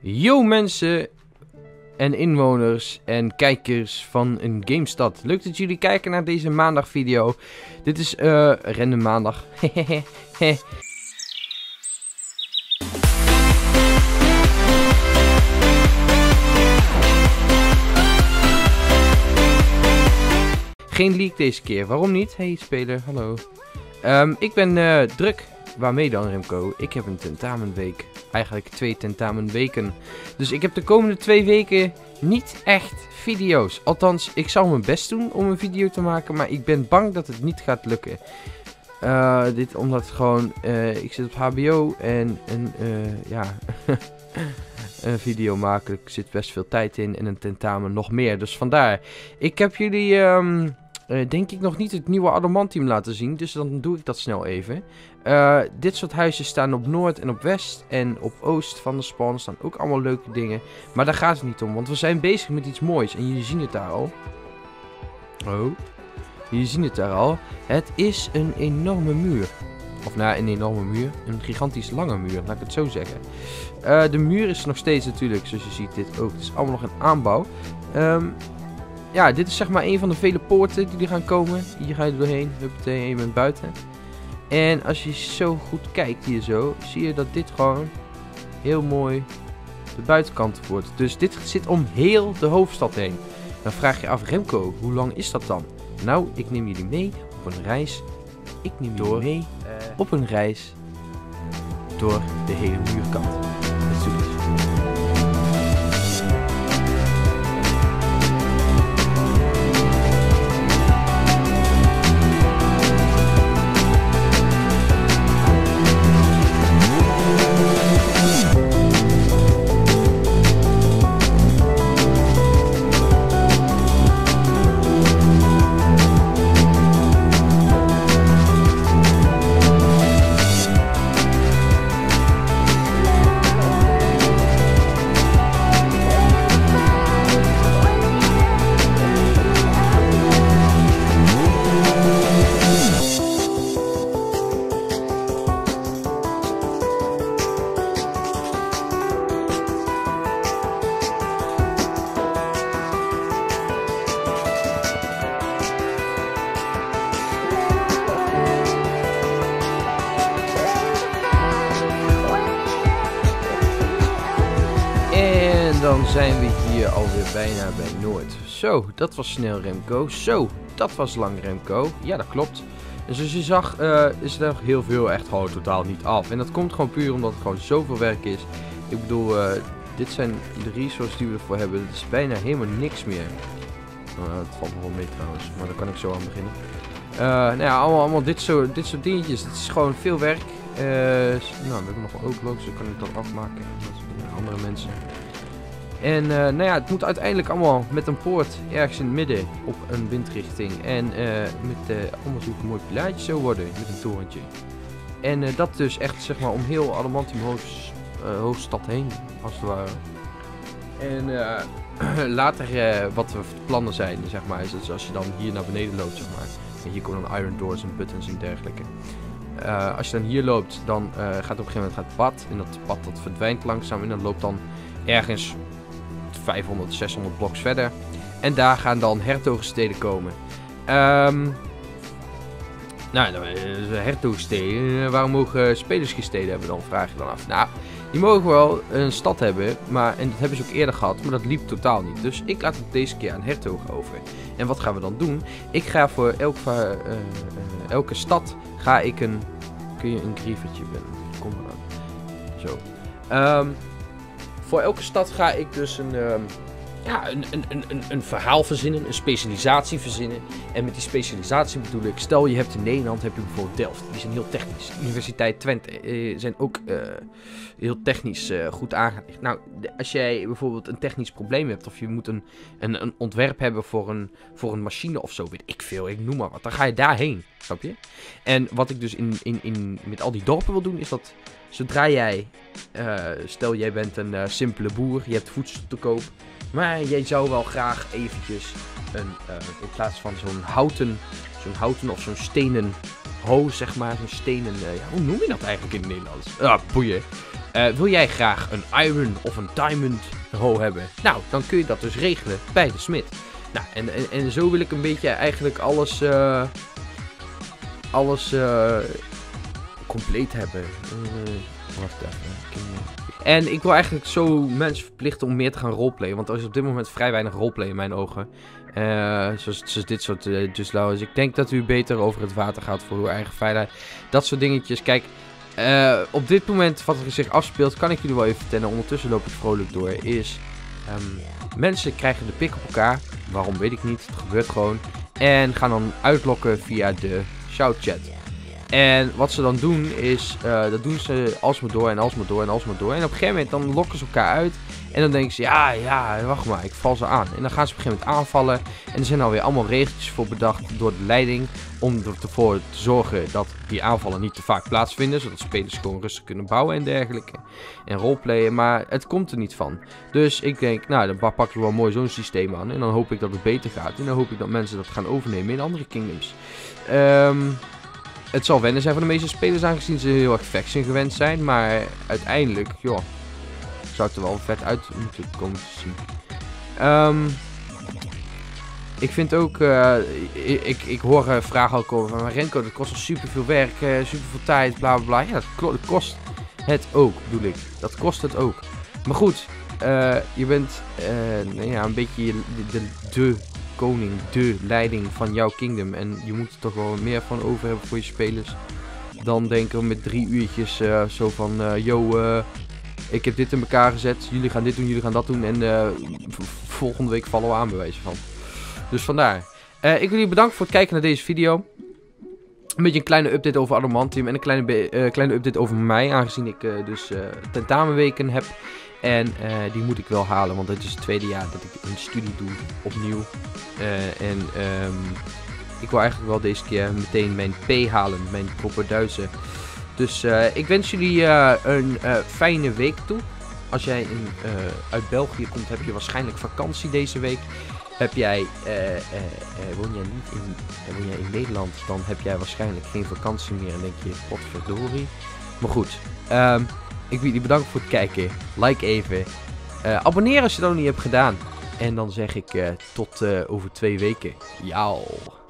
Yo mensen en inwoners en kijkers van een GameStad. Leuk dat jullie kijken naar deze maandag video. Dit is random maandag. Geen leak deze keer. Waarom niet? Hey speler, hallo. Ik ben druk. Waarmee dan, Remco? Ik heb een tentamenweek. Eigenlijk 2 tentamenweken. Dus ik heb de komende 2 weken niet echt video's. Althans, ik zal mijn best doen om een video te maken. Maar ik ben bang dat het niet gaat lukken. Dit omdat gewoon... ik zit op HBO en ja... een video maken. Er zit best veel tijd in. En een tentamen nog meer. Dus vandaar. Ik heb jullie... denk ik nog niet het nieuwe adamantium laten zien. Dus dan doe ik dat snel even. Dit soort huizen staan op noord en op west. En op oost van de spawn staan ook allemaal leuke dingen. Maar daar gaat het niet om. Want we zijn bezig met iets moois. En jullie zien het daar al. Oh. Jullie zien het daar al. Het is een enorme muur. Of nou, een enorme muur. Een gigantisch lange muur. Laat ik het zo zeggen. De muur is nog steeds natuurlijk. Zoals je ziet dit ook. Het is allemaal nog een aanbouw. Ja, dit is zeg maar een van de vele poorten die er gaan komen. Hier ga je doorheen. Huppatee, en je bent buiten. En als je zo goed kijkt hier zo, zie je dat dit gewoon heel mooi de buitenkant wordt. Dus dit zit om heel de hoofdstad heen. Dan vraag je af, Remco, hoe lang is dat dan? Nou, ik neem jullie mee op een reis. Ik neem jullie mee op een reis door de hele muurkant. Let's do this. Dan zijn we hier alweer bijna bij Noord. Zo, dat was snel Remco. Zo, dat was lang Remco. Ja, dat klopt. En zoals je zag is er nog heel veel echt gewoon totaal niet af. En dat komt gewoon puur omdat het gewoon zoveel werk is. Ik bedoel, dit zijn de resources die we ervoor hebben. Het is bijna helemaal niks meer. Het valt nog wel mee trouwens, maar daar kan ik zo aan beginnen. Nou ja, allemaal dit soort dingetjes. Het is gewoon veel werk. Nou, we hebben nog wel ook loods, dan kan ik dat afmaken. Dat zijn andere mensen. En nou ja, het moet uiteindelijk allemaal met een poort ergens in het midden op een windrichting. En met allemaal zo'n mooi pilaartje zo worden, met een torentje. En dat dus echt zeg maar om heel Adamantium hoofdstad heen, als het ware. En later wat we plannen zijn, zeg maar, is dat als je dan hier naar beneden loopt, zeg maar. En hier komen dan iron doors en buttons en dergelijke. Als je dan hier loopt, dan gaat op een gegeven moment het pad. En dat pad dat verdwijnt langzaam en dat loopt dan ergens 500, 600 bloks verder. En daar gaan dan hertogensteden komen. Nou, hertogensteden. Waarom mogen spelers geen steden hebben dan? Vraag je dan af. Nou, die mogen wel een stad hebben. Maar, en dat hebben ze ook eerder gehad. Maar dat liep totaal niet. Dus ik laat het deze keer aan hertogen over. En wat gaan we dan doen? Ik ga voor elke stad ga ik een... Kun je een grievertje winnen? Kom maar aan. Zo. Voor elke stad ga ik dus een verhaal verzinnen, een specialisatie verzinnen. En met die specialisatie bedoel ik, stel je hebt in Nederland heb je bijvoorbeeld Delft. Die zijn heel technisch. Universiteit Twente zijn ook heel technisch goed aangelegd. Nou, als jij bijvoorbeeld een technisch probleem hebt of je moet een ontwerp hebben voor een machine of zo, weet ik veel, ik noem maar wat. Dan ga je daarheen, snap je? En wat ik dus met al die dorpen wil doen is dat... Zodra jij, stel jij bent een simpele boer, je hebt voedsel te koop, maar jij zou wel graag eventjes in plaats van zo'n houten of zo'n stenen hoe noem je dat eigenlijk in het Nederlands? Ah, boeien. Wil jij graag een iron of een diamond hoe hebben? Nou, dan kun je dat dus regelen bij de smid. Nou, en zo wil ik een beetje eigenlijk alles compleet hebben. Wacht even. En ik wil eigenlijk zo mensen verplichten om meer te gaan roleplayen. Want er is op dit moment vrij weinig roleplay in mijn ogen. Zoals dit soort Just Low. Dus ik denk dat u beter over het water gaat voor uw eigen veiligheid. Dat soort dingetjes. Kijk, op dit moment wat er zich afspeelt, kan ik jullie wel even vertellen. Ondertussen loop ik vrolijk door. Is mensen krijgen de pik op elkaar. Waarom weet ik niet. Het gebeurt gewoon. En gaan dan uitlokken via de shoutchat. En wat ze dan doen is, dat doen ze alsmaar door en alsmaar door en alsmaar door. En op een gegeven moment dan lokken ze elkaar uit. En dan denken ze, ja, wacht maar, ik val ze aan. En dan gaan ze op een gegeven moment aanvallen. En er zijn alweer allemaal regeltjes voor bedacht door de leiding. Om ervoor te zorgen dat die aanvallen niet te vaak plaatsvinden. Zodat spelers gewoon rustig kunnen bouwen en dergelijke. En roleplayen, maar het komt er niet van. Dus ik denk, nou, dan pak ik wel mooi zo'n systeem aan. En dan hoop ik dat het beter gaat. En dan hoop ik dat mensen dat gaan overnemen in andere kingdoms. Het zal wennen zijn voor de meeste spelers, aangezien ze heel erg faction gewend zijn. Maar uiteindelijk, joh, zou het er wel vet uit moeten komen te zien. Ik vind ook, ik hoor vragen ook over, maar Renko, dat kost al super veel werk, super veel tijd, bla bla bla. Ja, dat kost het ook, bedoel ik. Dat kost het ook. Maar goed, je bent een beetje de koning, de leiding van jouw kingdom. En je moet er toch wel meer van over hebben voor je spelers. Dan denken we met 3 uurtjes zo van, ik heb dit in elkaar gezet. Jullie gaan dit doen, jullie gaan dat doen. En volgende week vallen we aan, bij wijze van. Dus vandaar. Ik wil jullie bedanken voor het kijken naar deze video. Een beetje een kleine update over Adamantium. En een kleine update over mij. Aangezien ik dus tentamenweken heb. En die moet ik wel halen, want het is het 2e jaar dat ik een studie doe, opnieuw. Ik wil eigenlijk wel deze keer meteen mijn P halen, mijn proper Duitse. Dus ik wens jullie een fijne week toe. Als jij uit België komt, heb je waarschijnlijk vakantie deze week. Woon jij in Nederland, dan heb jij waarschijnlijk geen vakantie meer en denk je, potverdorie. Maar goed, ik wil jullie bedanken voor het kijken. Like even. Abonneer als je dat nog niet hebt gedaan. En dan zeg ik tot over 2 weken. Ciao.